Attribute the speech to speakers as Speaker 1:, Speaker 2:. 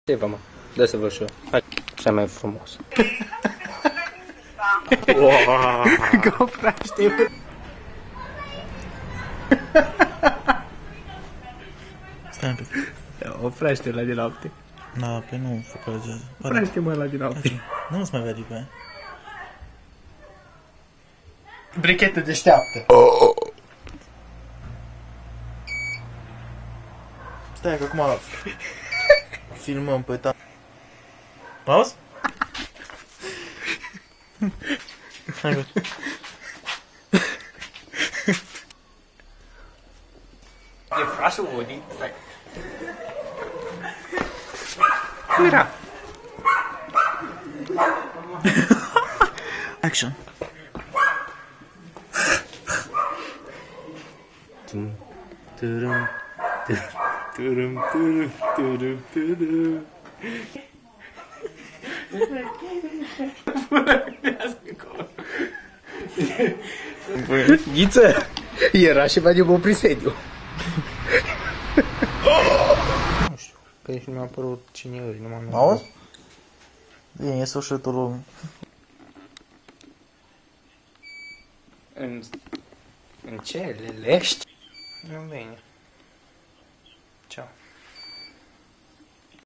Speaker 1: Ce mă? Dă să văd și eu. Hai, cea mai frumos.
Speaker 2: Că fraște.
Speaker 3: Stai un pic.
Speaker 2: Oprește la din noapte.
Speaker 3: Da, pe nu focalizează.
Speaker 2: Oprește-mă la din noapte.
Speaker 3: Nu-ți mai vede pe aia.
Speaker 2: Brichetă deșteaptă.
Speaker 3: Stai că acum filmăm pe ta. Auzi? Hai bă.
Speaker 1: E frașul Woody? Stai. Cum era?
Speaker 3: Action.
Speaker 1: Turum, turum, turum, turum, turum. Ghiță!
Speaker 2: Era ceva de bun prisediu.
Speaker 1: Nu știu, că nici nu mi-a apărut cine e, nu m-am...
Speaker 3: Auzi? Bine, e sfârșitul lumii.
Speaker 1: În ce? Lelești? Nu bine. Ceau.